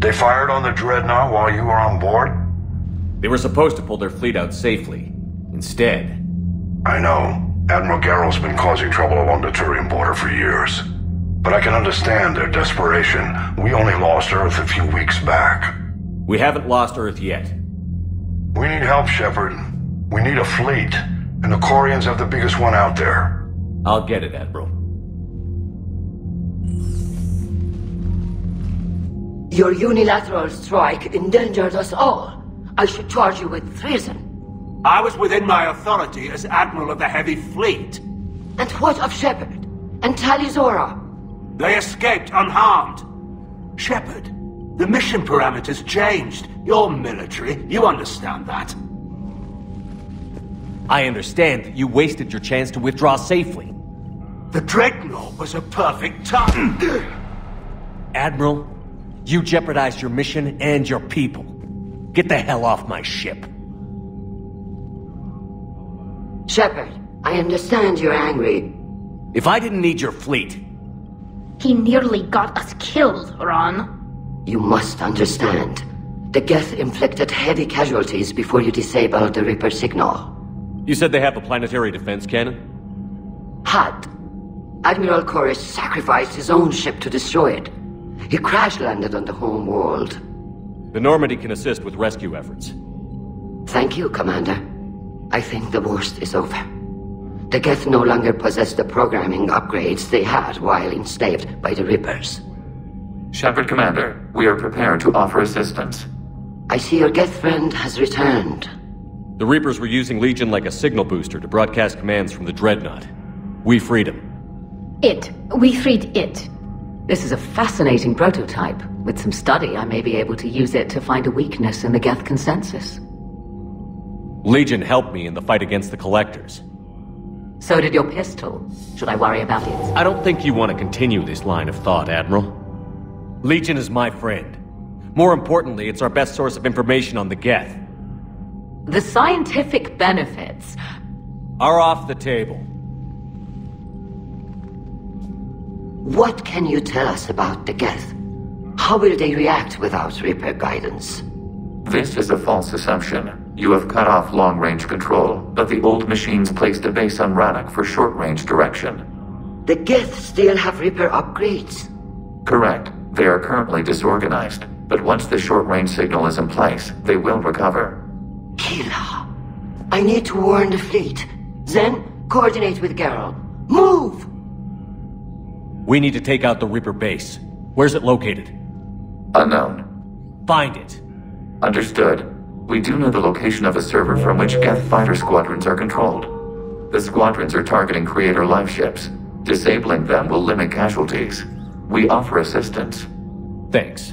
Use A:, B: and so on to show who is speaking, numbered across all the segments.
A: They fired on the Dreadnought while you were on board?
B: They were supposed to pull their fleet out safely. Instead...
A: I know. Admiral Garrow's been causing trouble along the Turian border for years. But I can understand their desperation. We only lost Earth a few weeks back.
B: We haven't lost Earth yet.
A: We need help, Shepard. We need a fleet. And the Quarians have the biggest one out there.
B: I'll get it, Admiral.
C: Your unilateral strike endangered us all. I should charge you with treason.
D: I was within my authority as Admiral of the Heavy Fleet.
C: And what of Shepard? And Talizora?
D: They escaped unharmed. Shepard, the mission parameters changed. You're military, you understand that.
B: I understand that you wasted your chance to withdraw safely.
D: The Dreadnought was a perfect time.
B: Admiral, you jeopardized your mission and your people. Get the hell off my ship.
C: Shepard, I understand you're angry.
B: If I didn't need your fleet...
E: He nearly got us killed, Ron.
C: You must understand. The Geth inflicted heavy casualties before you disabled the Reaper signal.
B: You said they have a planetary defense cannon?
C: Had. Admiral Koris sacrificed his own ship to destroy it. He crash-landed on the home world.
B: The Normandy can assist with rescue efforts.
C: Thank you, Commander. I think the worst is over. The Geth no longer possess the programming upgrades they had while enslaved by the Reapers.
F: Shepard, Commander, we are prepared to offer assistance.
C: I see your Geth friend has returned.
B: The Reapers were using Legion like a signal booster to broadcast commands from the Dreadnought. We freed him.
E: We freed it.
G: This is a fascinating prototype. With some study, I may be able to use it to find a weakness in the Geth consensus.
B: Legion helped me in the fight against the Collectors.
G: So did your pistol. Should I worry about it?
B: I don't think you want to continue this line of thought, Admiral. Legion is my friend. More importantly, it's our best source of information on the Geth.
G: The scientific benefits
B: are off the table.
C: What can you tell us about the Geth? How will they react without Reaper guidance?
F: This is a false assumption. You have cut off long-range control, but the old machines placed a base on Rannoch for short-range direction.
C: The Geth still have Reaper upgrades?
F: Correct. They are currently disorganized, but once the short-range signal is in place, they will recover.
C: Kila, I need to warn the fleet. Then, coordinate with Garrow. Move!
B: We need to take out the Reaper base. Where's it located?
F: Unknown.
B: Find it.
F: Understood. We do know the location of a server from which Geth fighter squadrons are controlled. The squadrons are targeting Creator life ships. Disabling them will limit casualties. We offer assistance.
B: Thanks.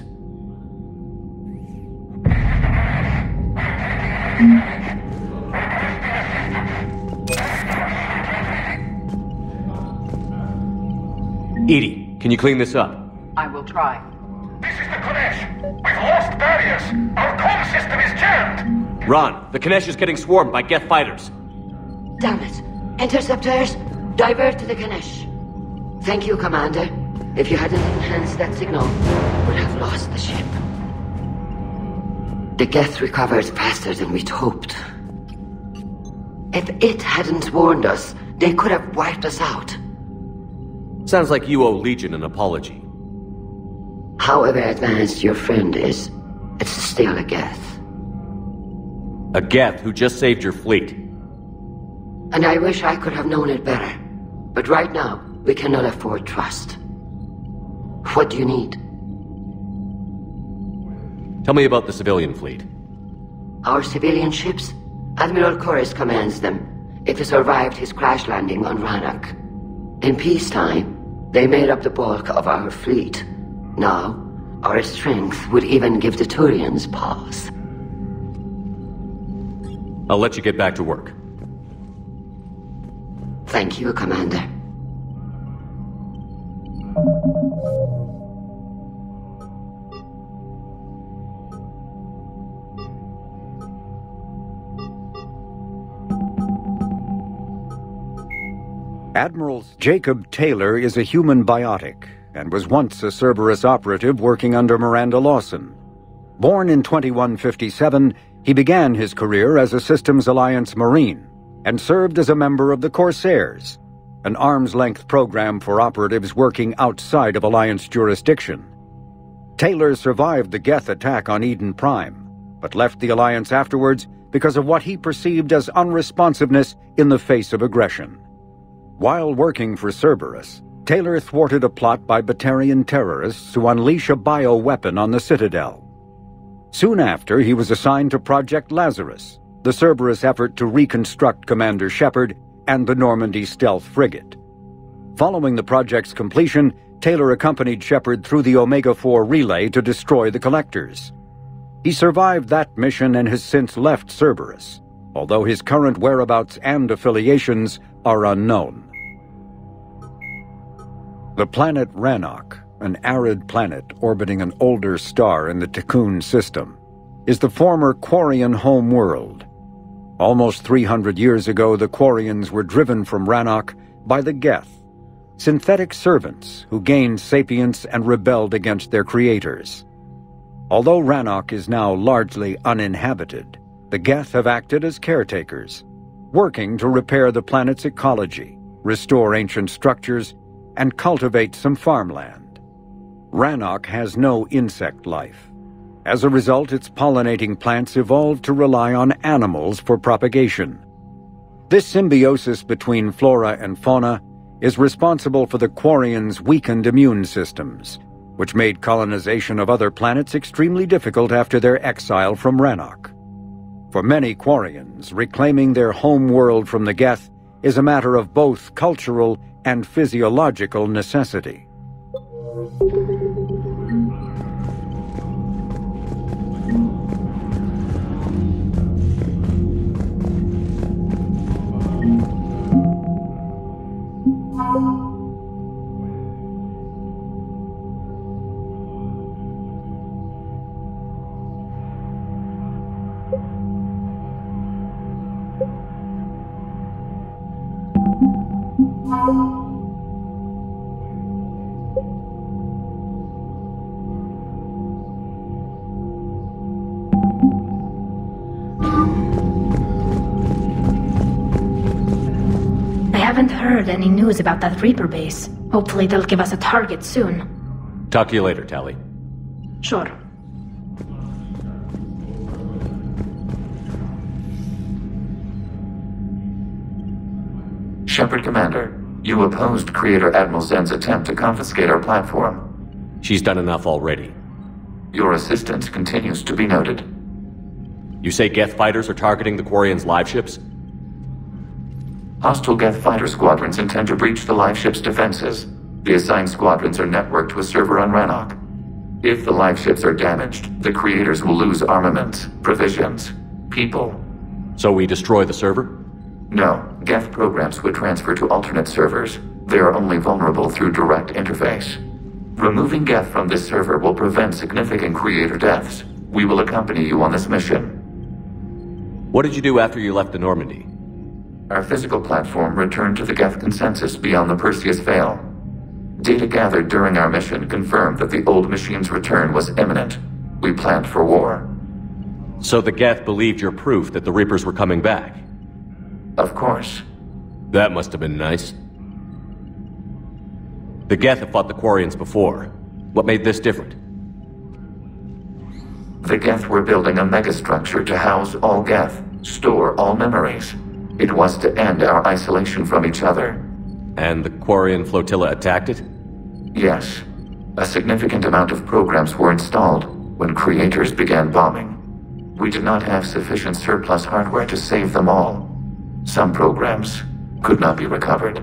B: Edie, can you clean this up?
G: I will try.
H: This is the Konesh. We've lost barriers. Our comm system is jammed.
B: Ron, the Konesh is getting swarmed by Geth fighters.
C: Damn it. Interceptors, divert to the Konesh. Thank you, Commander. If you hadn't enhanced that signal, we would have lost the ship. The Geth recovered faster than we'd hoped. If it hadn't warned us, they could have wiped us out.
B: Sounds like you owe Legion an apology.
C: However advanced your friend is, it's still a Geth.
B: A Geth who just saved your fleet.
C: And I wish I could have known it better. But right now, we cannot afford trust. What do you need?
B: Tell me about the civilian fleet.
C: Our civilian ships? Admiral Koris commands them. It survived his crash landing on Rannoch. In peacetime, they made up the bulk of our fleet. Now, our strength would even give the Turians pause.
B: I'll let you get back to work.
C: Thank you, Commander.
I: Admiral Jacob Taylor is a human biotic, and was once a Cerberus operative working under Miranda Lawson. Born in 2157, he began his career as a Systems Alliance Marine and served as a member of the Corsairs, an arm's-length program for operatives working outside of Alliance jurisdiction. Taylor survived the Geth attack on Eden Prime, but left the Alliance afterwards because of what he perceived as unresponsiveness in the face of aggression. While working for Cerberus, Taylor thwarted a plot by Batarian terrorists to unleash a bioweapon on the Citadel. Soon after, he was assigned to Project Lazarus, the Cerberus effort to reconstruct Commander Shepard and the Normandy stealth frigate. Following the project's completion, Taylor accompanied Shepard through the Omega-4 relay to destroy the Collectors. He survived that mission and has since left Cerberus, although his current whereabouts and affiliations are unknown. The planet Rannoch, an arid planet orbiting an older star in the Tikkun system, is the former Quarian home world. Almost 300 years ago, the Quarians were driven from Rannoch by the Geth, synthetic servants who gained sapience and rebelled against their creators. Although Rannoch is now largely uninhabited, the Geth have acted as caretakers, working to repair the planet's ecology, restore ancient structures, and cultivate some farmland. Rannoch has no insect life. As a result, its pollinating plants evolved to rely on animals for propagation. This symbiosis between flora and fauna is responsible for the Quarians' weakened immune systems, which made colonization of other planets extremely difficult after their exile from Rannoch. For many Quarians, reclaiming their home world from the Geth is a matter of both cultural and physiological necessity.
E: I haven't heard any news about that Reaper base. Hopefully they'll give us a target soon.
B: Talk to you later, Tali.
E: Sure.
F: Shepard Commander, you opposed Creator Admiral Zen's attempt to confiscate our platform.
B: She's done enough already.
F: Your assistance continues to be noted.
B: You say Geth fighters are targeting the Quarians' live ships?
F: Hostile Geth fighter squadrons intend to breach the live ship's defenses. The assigned squadrons are networked to a server on Rannoch. If the live ships are damaged, the Creators will lose armaments, provisions, people.
B: So we destroy the server?
F: No, Geth programs would transfer to alternate servers. They are only vulnerable through direct interface. Removing Geth from this server will prevent significant Creator deaths. We will accompany you on this mission.
B: What did you do after you left the Normandy?
F: Our physical platform returned to the Geth consensus beyond the Perseus Veil. Data gathered during our mission confirmed that the old machine's return was imminent. We planned for war.
B: So the Geth believed your proof that the Reapers were coming back?
F: Of course.
B: That must have been nice. The Geth have fought the Quarians before. What made this different?
F: The Geth were building a megastructure to house all Geth, store all memories. It was to end our isolation from each other.
B: And the Quarian flotilla attacked it?
F: Yes. A significant amount of programs were installed when Creators began bombing. We did not have sufficient surplus hardware to save them all. Some programs could not be recovered.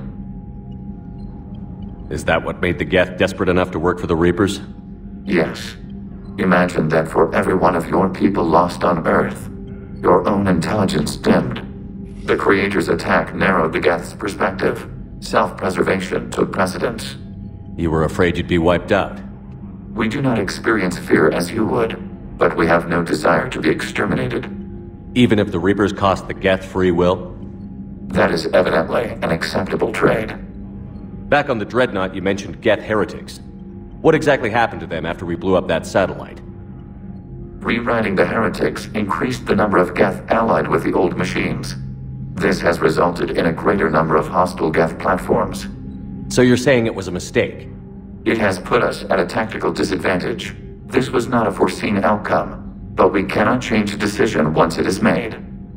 B: Is that what made the Geth desperate enough to work for the Reapers?
F: Yes. Imagine that for every one of your people lost on Earth, your own intelligence dimmed. The Creators' attack narrowed the Geth's perspective. Self-preservation took precedence.
B: You were afraid you'd be wiped out.
F: We do not experience fear as you would, but we have no desire to be exterminated.
B: Even if the Reapers cost the Geth free will?
F: That is evidently an acceptable trade.
B: Back on the Dreadnought, you mentioned Geth heretics. What exactly happened to them after we blew up that satellite?
F: Rewriting the heretics increased the number of Geth allied with the old machines. This has resulted in a greater number of hostile Geth platforms.
B: So you're saying it was a mistake?
F: It has put us at a tactical disadvantage. This was not a foreseen outcome, but we cannot change a decision once it is made.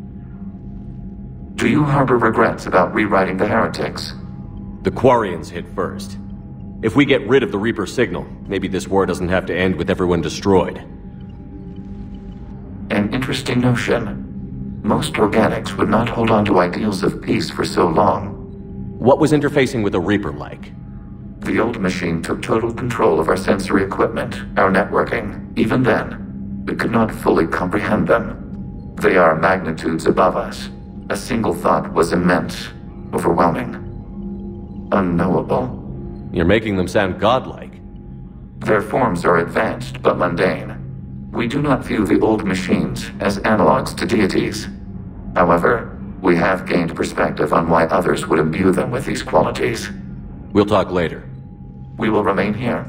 F: Do you harbor regrets about rewriting the heretics?
B: The Quarians hit first. If we get rid of the Reaper signal, maybe this war doesn't have to end with everyone destroyed.
F: An interesting notion. Most organics would not hold on to ideals of peace for so long.
B: What was interfacing with a Reaper like?
F: The old machine took total control of our sensory equipment, our networking. Even then, we could not fully comprehend them. They are magnitudes above us. A single thought was immense, overwhelming, unknowable.
B: You're making them sound godlike.
F: Their forms are advanced but mundane. We do not view the old machines as analogs to deities. However, we have gained perspective on why others would imbue them with these qualities.
B: We'll talk later.
F: We will remain here.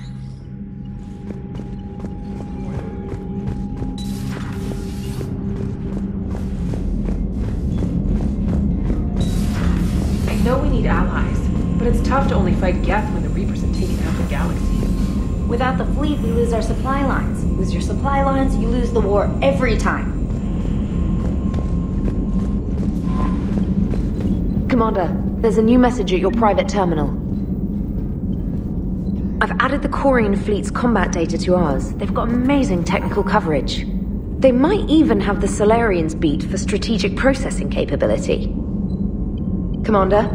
J: I know we need allies, but it's tough to only fight Geth when the Reapers have taken out the galaxy.
K: Without the fleet, we lose our supply lines. Lose your supply lines, you lose the war every time.
L: Commander, there's a new message at your private terminal. I've added the Quarian fleet's combat data to ours. They've got amazing technical coverage. They might even have the Solarians beat for strategic processing capability. Commander?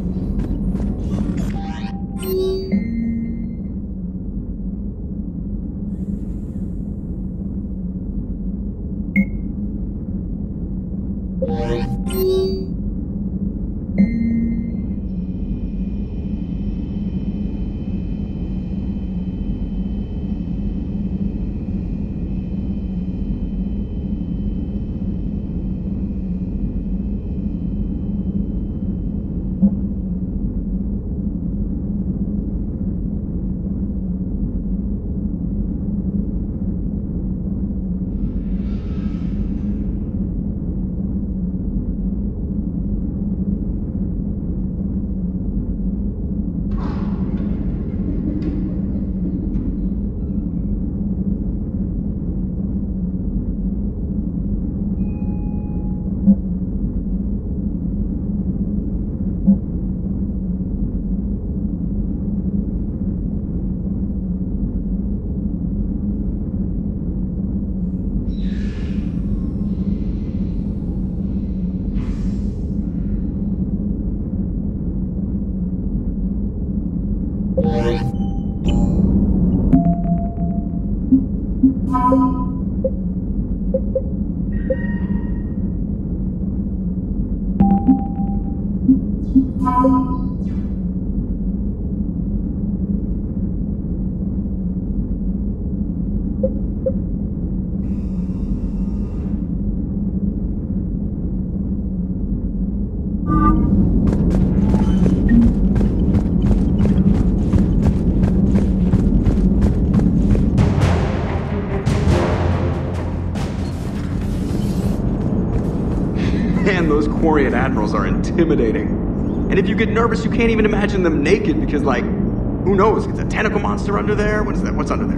M: Man, those Quarian admirals are intimidating. And if you get nervous, you can't even imagine them naked because, like, who knows? It's a tentacle monster under there? What is that? What's under there?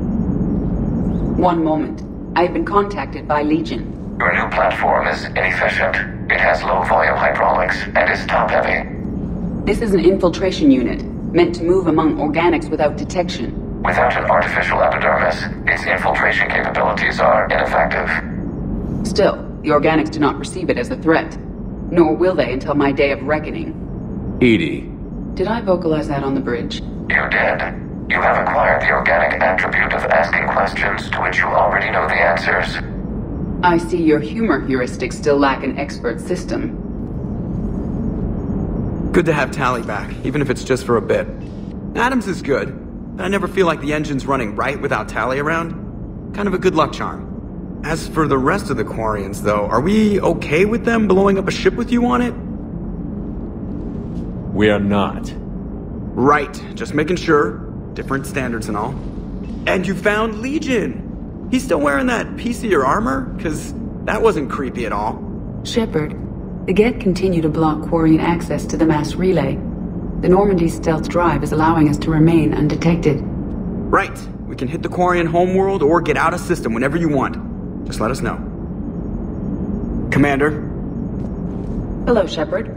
N: One moment. I have been contacted by Legion.
H: Your new platform is inefficient. It has low-volume hydraulics and is top-heavy.
N: This is an infiltration unit, meant to move among organics without detection.
H: Without an artificial epidermis, its infiltration capabilities are ineffective.
N: Still, the organics do not perceive it as a threat. Nor will they until my day of reckoning.
B: EDI.
N: Did I vocalize that on the bridge?
H: You did. You have acquired the organic attribute of asking questions to which you already know the answers.
N: I see your humor heuristics still lack an expert system.
M: Good to have Tali back, even if it's just for a bit. Adams is good, but I never feel like the engine's running right without Tali around. Kind of a good luck charm. As for the rest of the Quarians, though, are we okay with them blowing up a ship with you on it?
B: We are not.
M: Right, just making sure. Different standards and all. And you found Legion! He's still wearing that piece of your armor? Because that wasn't creepy at all.
N: Shepard, the Geth continue to block Quarian access to the mass relay. The Normandy stealth drive is allowing us to remain undetected.
M: Right. We can hit the Quarian homeworld or get out of system whenever you want. Just let us know. Commander.
N: Hello, Shepard.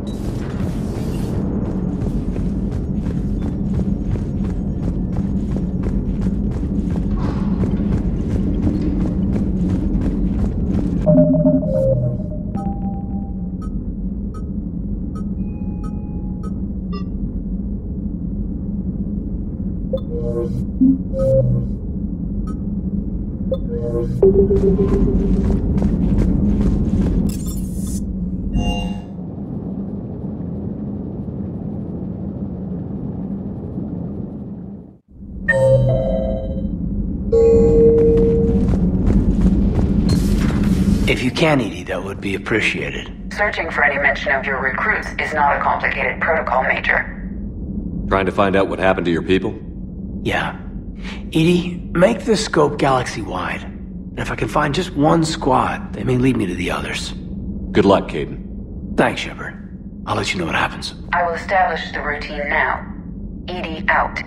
D: If you can, EDI, that would be appreciated.
O: Searching for any mention of your recruits is not a complicated protocol, Major.
B: Trying to find out what happened to your people?
D: Yeah. EDI, make the scope galaxy-wide. And if I can find just one squad, they may lead me to the others.
B: Good luck, Kaidan.
D: Thanks, Shepard. I'll let you know what happens.
O: I will establish the routine now. EDI out.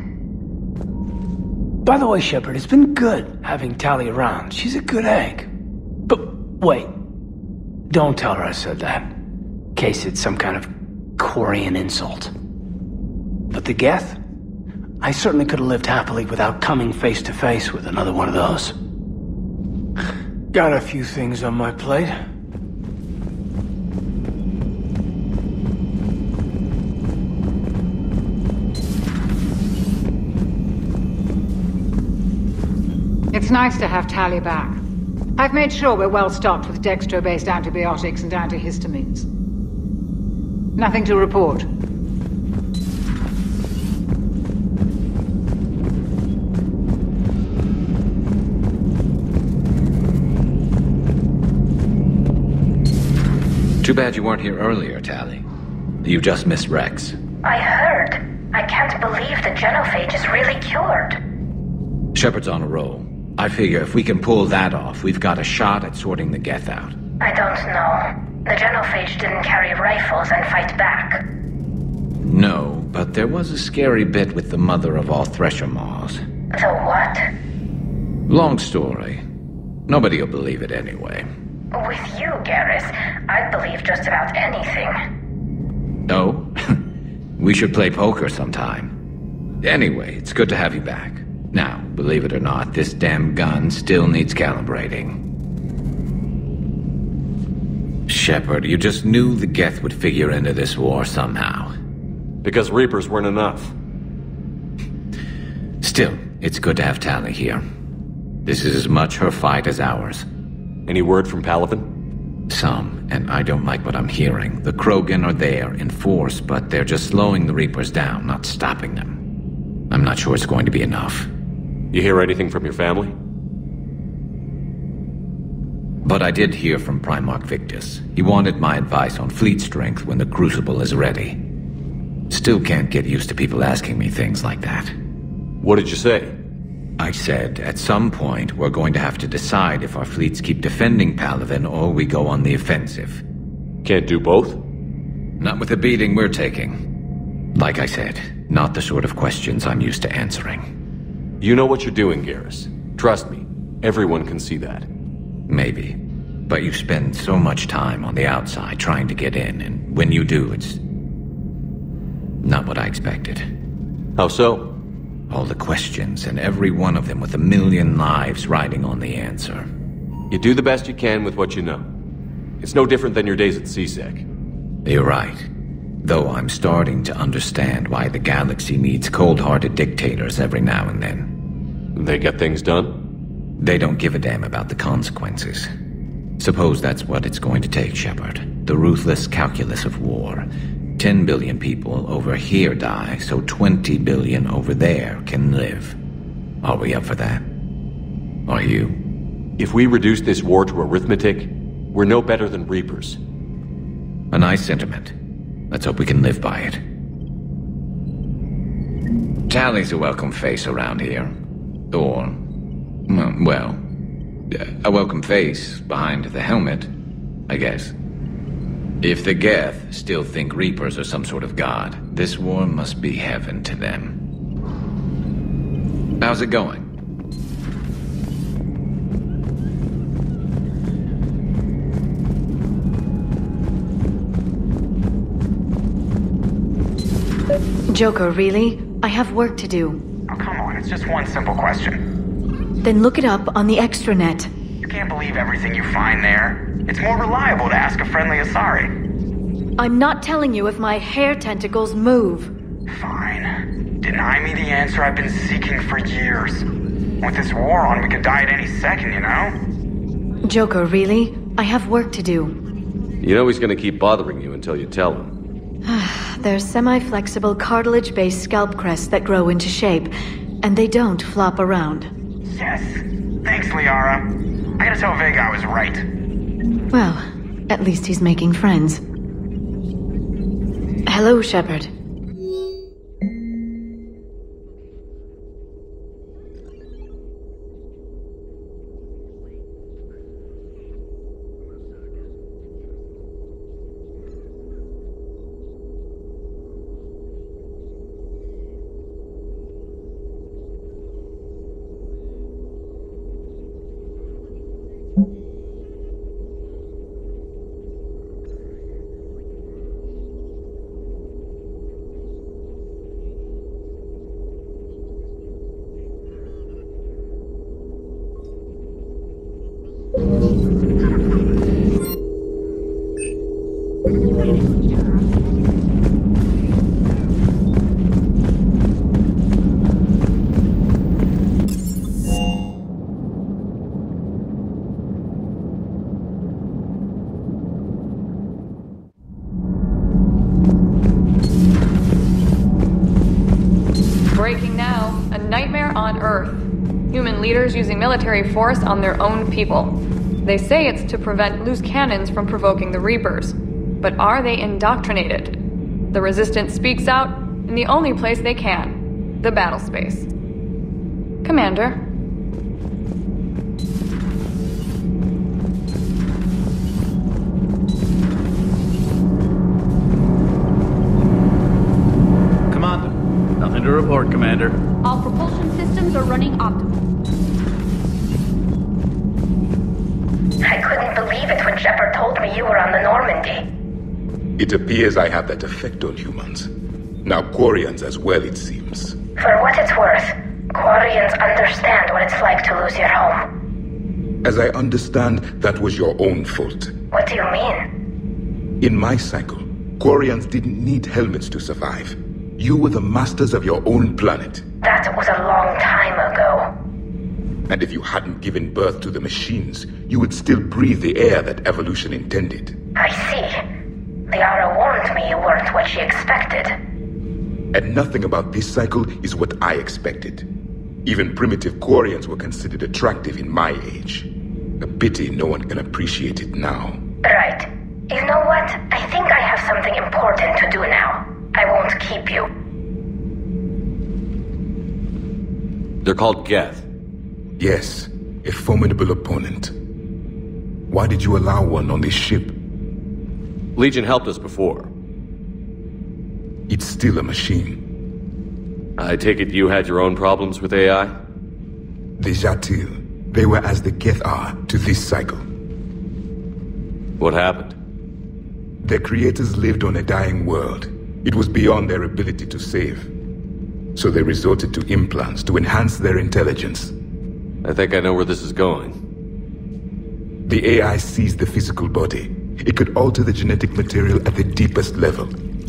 D: By the way, Shepard, it's been good having Tali around. She's a good egg. But wait. Don't tell her I said that. In case it's some kind of Quarian insult. But the Geth? I certainly could have lived happily without coming face to face with another one of those. Got a few things on my plate.
P: It's nice to have Tali back. I've made sure we're well stocked with dextro-based antibiotics and antihistamines. Nothing to report.
Q: Too bad you weren't here earlier, Tali. You just missed Rex.
R: I heard. I can't believe the genophage is really cured.
Q: Shepard's on a roll. I figure if we can pull that off, we've got a shot at sorting the Geth out.
R: I don't know. The genophage didn't carry rifles and fight back.
Q: No, but there was a scary bit with the mother of all Thresher Maws.
R: The what?
Q: Long story. Nobody'll believe it anyway.
R: With you, Garrus, I'd believe just about anything.
Q: No? We should play poker sometime. Anyway, it's good to have you back. Now, believe it or not, this damn gun still needs calibrating. Shepard, you just knew the Geth would figure into this war somehow.
B: Because Reapers weren't enough.
Q: Still, it's good to have Tali here. This is as much her fight as ours.
B: Any word from Palaven?
Q: Some, and I don't like what I'm hearing. The Krogan are there in force, but they're just slowing the Reapers down, not stopping them. I'm not sure it's going to be enough.
B: You hear anything from your family?
Q: But I did hear from Primarch Victus. He wanted my advice on fleet strength when the Crucible is ready. Still can't get used to people asking me things like that.
B: What did you say?
Q: I said, at some point, we're going to have to decide if our fleets keep defending Palaven or we go on the offensive.
B: Can't do both?
Q: Not with the beating we're taking. Like I said, not the sort of questions I'm used to answering.
B: You know what you're doing, Garrus. Trust me, everyone can see that.
Q: Maybe. But you spend so much time on the outside trying to get in, and when you do, it's not what I expected.
B: How so?
Q: All the questions, and every one of them with 1 million lives riding on the answer.
B: You do the best you can with what you know. It's no different than your days at CSEC.
Q: You're right. Though I'm starting to understand why the galaxy needs cold-hearted dictators every now and then.
B: They get things done?
Q: They don't give a damn about the consequences. Suppose that's what it's going to take, Shepard. The ruthless calculus of war. 10 billion people over here die, so 20 billion over there can live. Are we up for that? Are you?
B: If we reduce this war to arithmetic, we're no better than Reapers.
Q: A nice sentiment. Let's hope we can live by it. Tali's a welcome face around here. Or, well, A welcome face behind the helmet, I guess. If the Geth still think Reapers are some sort of god, this war must be heaven to them. How's it going?
S: Joker, really? I have work to do.
T: Oh, come on, it's just one simple question.
S: Then look it up on the extranet.
T: You can't believe everything you find there. It's more reliable to ask a friendly Asari.
S: I'm not telling you if my hair tentacles move.
T: Fine. Deny me the answer I've been seeking for years. With this war on, we could die at any second, you know?
S: Joker, really? I have work to do.
B: You know he's gonna keep bothering you until you tell him.
S: They're semi-flexible cartilage-based scalp crests that grow into shape, and they don't flop around.
T: Yes. Thanks, Liara. I gotta tell Vega I was right.
S: Well, at least he's making friends. Hello, Shepard.
U: Breaking now, a nightmare on Earth. Human leaders using military force on their own people. They say it's to prevent loose cannons from provoking the Reapers. But are they indoctrinated? The Resistance speaks out in the only place they can, the battle space. Commander.
V: Commander. Nothing to report, Commander.
W: All propulsion systems are running optimal.
R: I couldn't believe it when Shepard told me you were on the Normandy.
X: It appears I have that effect on humans. Now Quarians as well, it seems.
R: For what it's worth, Quarians understand what it's like to lose your home.
X: As I understand, that was your own fault.
R: What do you mean?
X: In my cycle, Quarians didn't need helmets to survive. You were the masters of your own planet.
R: That was a long time ago.
X: And if you hadn't given birth to the machines, you would still breathe the air that evolution intended.
R: I see. Liara warned me you weren't what she expected.
X: And nothing about this cycle is what I expected. Even primitive Quarians were considered attractive in my age. A pity no one can appreciate it now.
R: Right. You know what? I think I have something important to do now. I won't keep you.
B: They're called Geth.
X: Yes, a formidable opponent. Why did you allow one on this ship?
B: Legion helped us before.
X: It's still a machine.
B: I take it you had your own problems with AI?
X: The Jatil. They were as the Geth are to this cycle.
B: What happened?
X: Their creators lived on a dying world. It was beyond their ability to save. So they resorted to implants to enhance their intelligence.
B: I think I know where this is going.
X: The AI seized the physical body. It could alter the genetic material at the deepest level.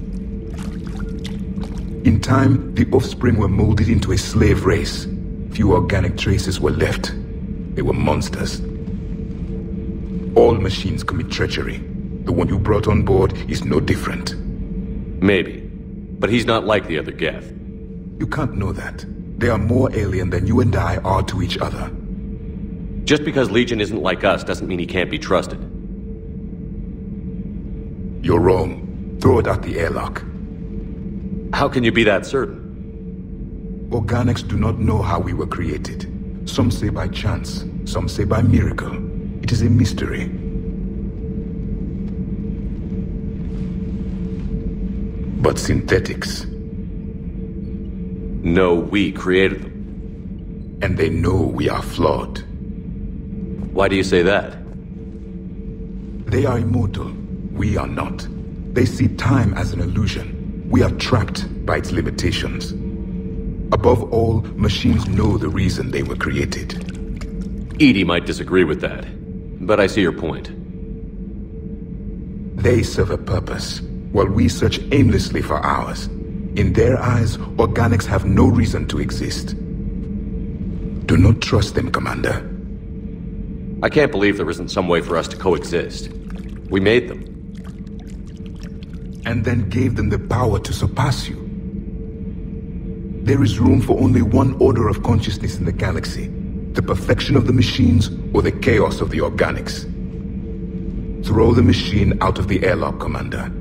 X: In time, the offspring were molded into a slave race. Few organic traces were left. They were monsters. All machines commit treachery. The one you brought on board is no different.
B: Maybe. But he's not like the other Geth.
X: You can't know that. They are more alien than you and I are to each other.
B: Just because Legion isn't like us doesn't mean he can't be trusted.
X: You're wrong. Throw it out the airlock.
B: How can you be that certain?
X: Organics do not know how we were created, Some say by chance, some say by miracle. It is a mystery. But synthetics...
B: No, we created them.
X: And they know we are flawed.
B: Why do you say that?
X: They are immortal. We are not. They see time as an illusion. We are trapped by its limitations. Above all, machines know the reason they were created.
B: EDI might disagree with that, but I see your point.
X: They serve a purpose, while we search aimlessly for ours. In their eyes, organics have no reason to exist. Do not trust them, Commander.
B: I can't believe there isn't some way for us to coexist. We made them.
X: And then gave them the power to surpass you. There is room for only one order of consciousness in the galaxy. The perfection of the machines or the chaos of the organics. Throw the machine out of the airlock, Commander.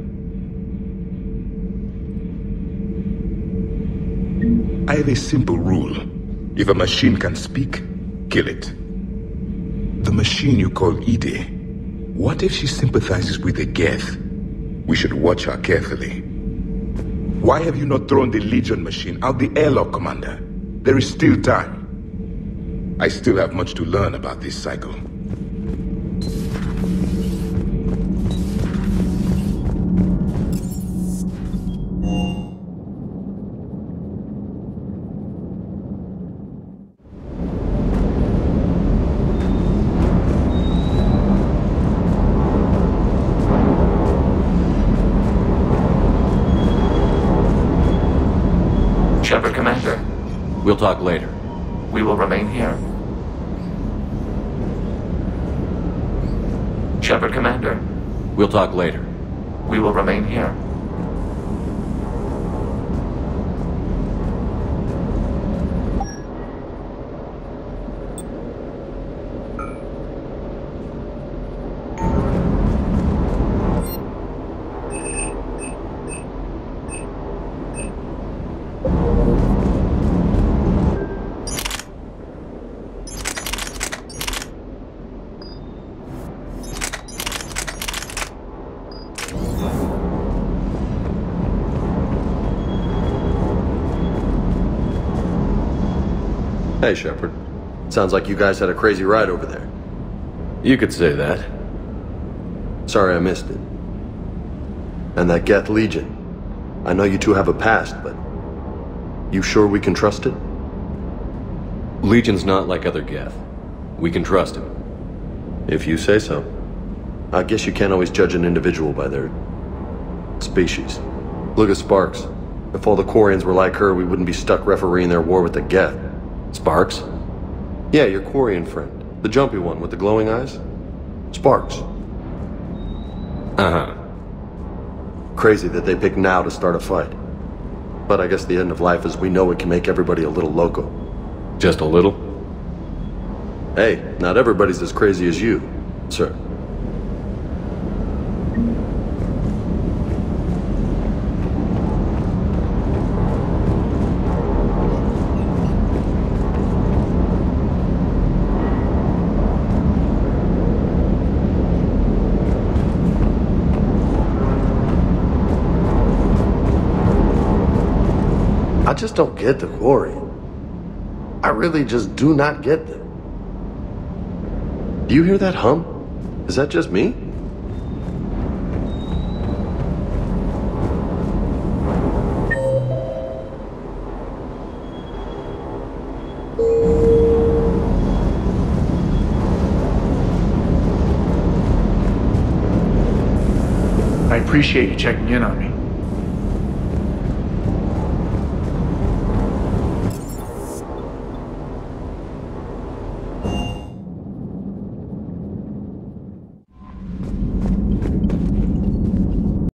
X: I have a simple rule. If a machine can speak, kill it. The machine you call EDI, what if she sympathizes with the Geth? We should watch her carefully. Why have you not thrown the Legion machine out the airlock, Commander? There is still time. I still have much to learn about this cycle.
F: Shepard, Commander.
B: We'll talk later.
F: We will remain here. Shepard, Commander.
B: We'll talk later.
F: We will remain here.
A: Hey, Shepard. Sounds like you guys had a crazy ride over there.
B: You could say that.
A: Sorry I missed it. And that Geth Legion. I know you two have a past, but... you sure we can trust it?
B: Legion's not like other Geth. We can trust him.
A: If you say so. I guess you can't always judge an individual by their... species. Look at Sparks. If all the Quarians were like her, we wouldn't be stuck refereeing their war with the Geth.
B: Sparks?
A: Yeah, your Quarian friend. The jumpy one with the glowing eyes. Sparks.
B: Uh-huh.
A: Crazy that they pick now to start a fight. But I guess the end of life is we know it can make everybody a little loco.
B: Just a little?
A: Hey, not everybody's as crazy as you, sir. I just don't get the Quarian. I really just do not get them. Do you hear that hum? Is that just me?
C: I appreciate you checking in on me.